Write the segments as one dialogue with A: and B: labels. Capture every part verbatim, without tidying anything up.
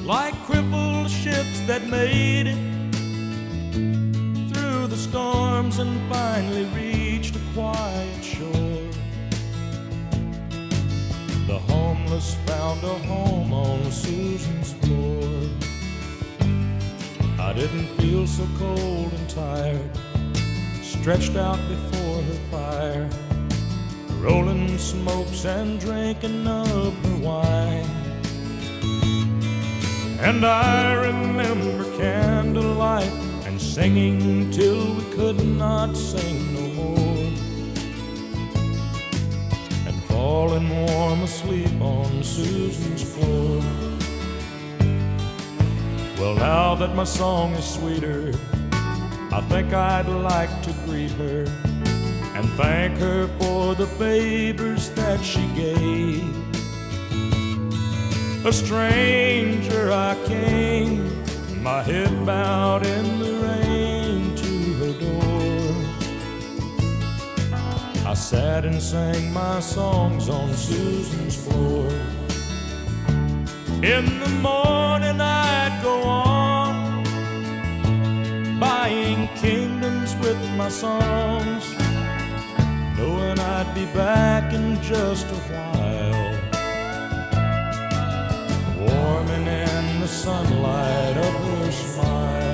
A: like crippled ships that made it through the storms and finally reached a quiet shore. The homeless found a home on Susan's floor. I didn't feel so cold and tired, stretched out before her fire, rolling smokes and drinking of her wine. And I remember candlelight and singing till we could not sing no more, and falling warm asleep on Susan's floor. Well, now that my song is sweeter, I think I'd like to greet her and thank her for the favors that she gave. A stranger I came, my head bowed in the rain to her door. I sat and sang my songs on Susan's floor. In the morning I'd go on, buying kingdoms with my songs, knowing I'd be back in just a while, warming in the sunlight of her smile.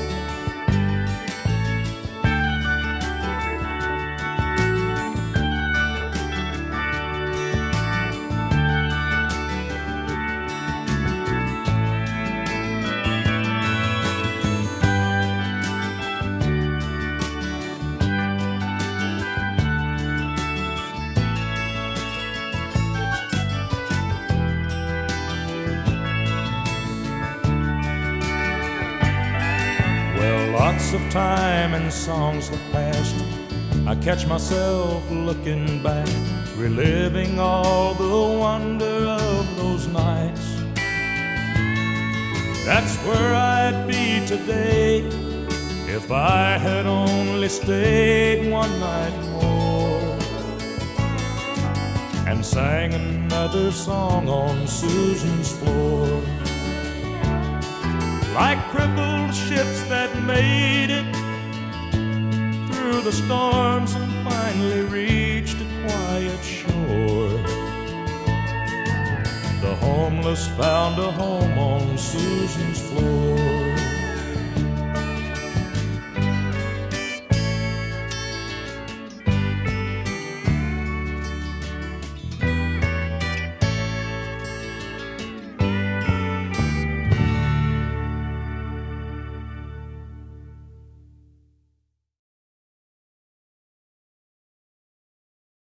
A: Lots of time and songs have passed. I catch myself looking back, reliving all the wonder of those nights. That's where I'd be today if I had only stayed one night more and sang another song on Susan's floor. Like crippled ships that made it through the storms and finally reached a quiet shore. The homeless found a home on Susan's floor.